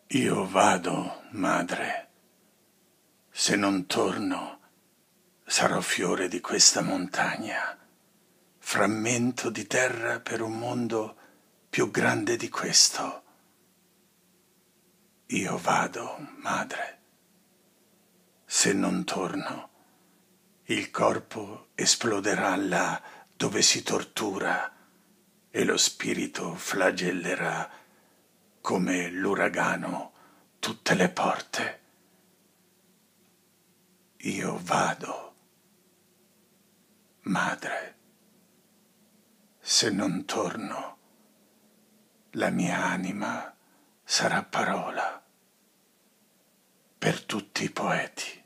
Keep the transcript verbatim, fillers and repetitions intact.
Io vado, madre. Se non torno, sarò fiore di questa montagna, frammento di terra per un mondo più grande di questo. Io vado, madre. Se non torno, il corpo esploderà là dove si tortura e lo spirito flagellerà come l'uragano tutte le porte. Io vado, madre. Se non torno, la mia anima sarà parola per tutti i poeti.